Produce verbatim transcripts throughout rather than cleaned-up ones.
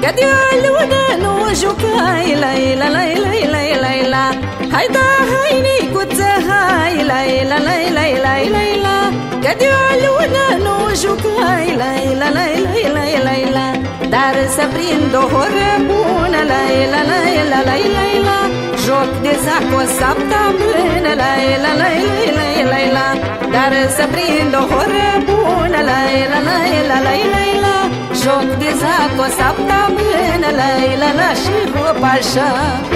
Că de o lună nu jucai, la la la la la la la. Hai da, hai nicuță, hai, la la la la la la la. Că de o lună nu jucai, la la la la la la la. Dar să prind o horă bună, la la la la la la la. Joc de zac o săptămână, la la la la la la. Dar să prind o horă bună, la la la la la la la. Joc de zac o săptămână, la la la și hop așa.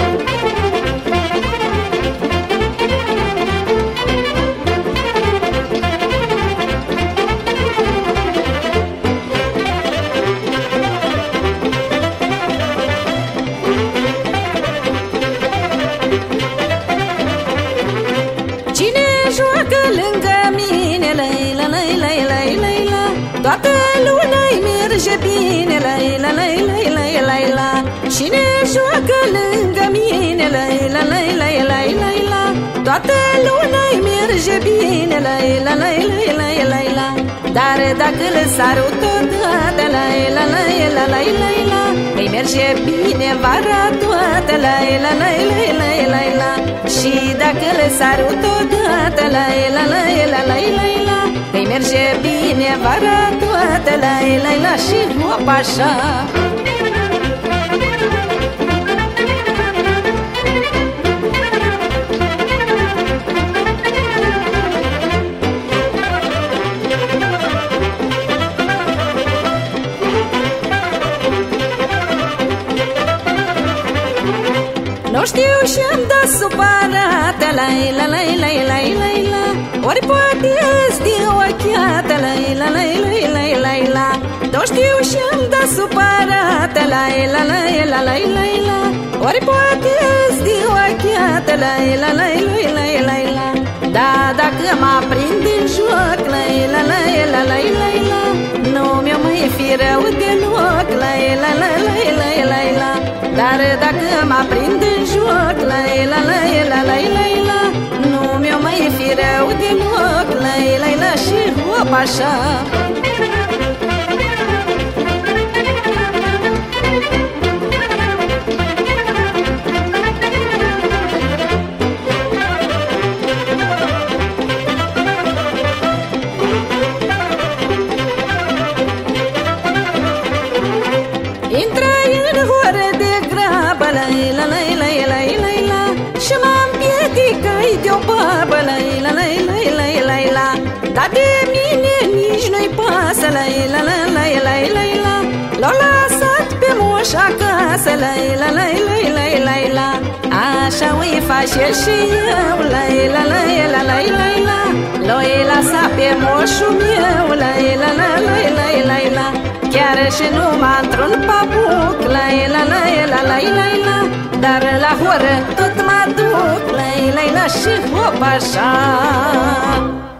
Cine joacă lângă mine, la la la la la la la. Toată luna-i merge bine, la la la la la la la. Cine joacă lângă mine, la la la la la la la. Toată luna-i merge bine, la la la la la la la. Dar dacă le sarut odată, la la la la la la la. Îi merge bine vara toată, la la la la la la la. Și dacă le sarut odată, la la la la la la la. Îi merge bine vara toată, la la la și hop așa. Nu știu și-am dat supărată, la la la la la la la. Ori poate îți de ochiată, la la la la la la la. Nu știu și-am dat supărată, la la la la la la la. Ori poate îți de ochiată, la la la la la la la. Da, dacă mă prind în joc, la la la la la la la. Nu mi-o mai fi rău deloc, la la la la la la la. Dar dacă mă prind în joc, la la la la la la la. Nu mi-o mai fi rău deloc, la la la și hop așa. Intrai în horă de grabă, la la la la la la la. Și m-am piedicai de-o babă, la la la la la la la. Dar de mine nici nu-i pasă, la la la la la la la. L-au lăsat pe moș acasă, la la la la la la la. Așa o-i face și eu, la la la la la la la. L-au lăsat pe moșul meu, la la la la la la la. Chiar și numai într-un papuc, la la la la la la la. Dar la horă tot mă duc, la la la și hop așa.